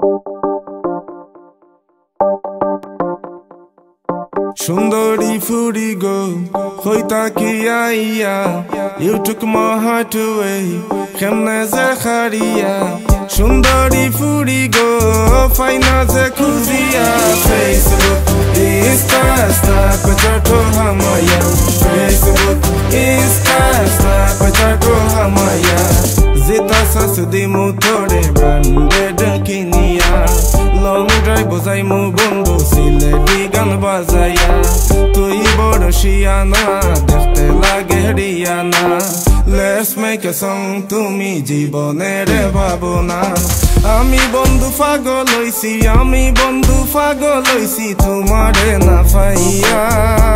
Shundari furi go, hoita ki aiya. You took my heart away, khemne zakharia. Shundari furi go, faina zakuzia. Facebook, Insta, Snapchat hamaya. Facebook, Insta, Snapchat hamaya. Zeta sasudi mutore branded kinia. Long drive bozai mu bondo sileti gan bazaya. Tui boro shiana dekhte lage hariana. Let's make a song tumi jibonere babona. Ami bondu pagol hoisi, ami bondu pagol hoisi tomare na paiya.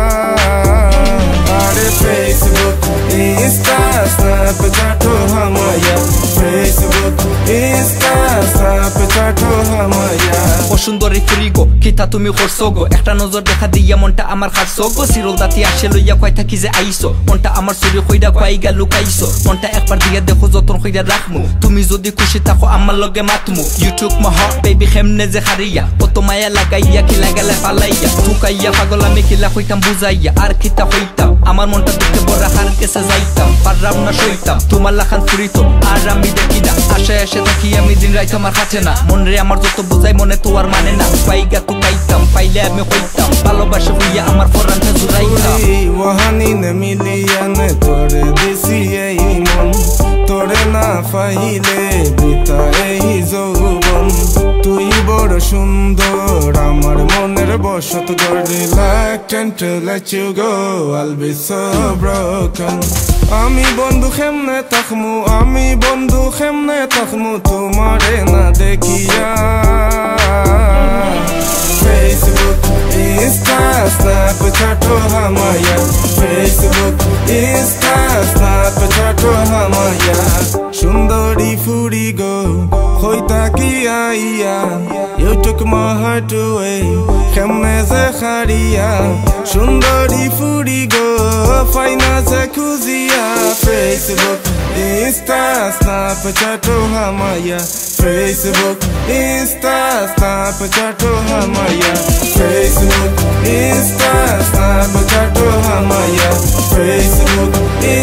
Are Facebook, Insta, Snapchat hamaya. Facebook, Insta, Snapchat hamaya. সুন্দরী ফুরিগো কিতা তুমি করছগো একটা নজর দেখা দিয়া মনটা আমার খাটছগো সিরল দাতি আসে লইয়া কয় থাকি যে আইছো মনটা আমার চুরি কইরা কয় গা লুকাইছো মনটা একবার দিয়া দেখো যতন কইরা রাখমু তুমি যদি খুশি থাকো আমার লগে মাতমু ইউটিউব মহ বেবি খেমনে যে হারিয়া কত মায়া লাগাইয়া খিলা গেলে পালাইয়া তুকাইয়া পাগল আমি খিলা কইতাম বুঝাইয়া আর কিতা কইতাম আমার মনটা দেখতে বড় হার কেসে যাইতাম পাররাম না সইতাম তোমার লাখান ফুরিতো আর আমি দেখি না আশে আশে থাকি আমি দিন রাত আমার কাছে না মন রে আমার যত বুঝাই মনে তো আর মানে না পাইগা তো পাইতাম পাইলে আমি কইতাম ভালোবাসা হইয়া আমার পরাণটা জুড়াইতাম ওহানি নে মিলিয়ানে তোরে দিছি এই মন তোরে না পাইলে বিতা এই যৌবন তুই বড় সুন্দর আমার মনের বসত গড়ে reluctant to let you go I'll be so broken আমি বন্ধু খেমনে তাকমু আমি বন্ধু খেমনে তাকমু তোমারে না দেখিয়া Facebook, Insta, Snapchat hamaya. Facebook, Insta, Snapchat hamaya. Shundari furi go, hoita ki aiya. You took my heart away, khemne zakharia. Shundari furi go, faina zakuzia. Facebook, Insta, Snapchat hamaya. Facebook, Insta, Snapchat hamaya. Facebook, Insta, Snapchat hamaya. Facebook,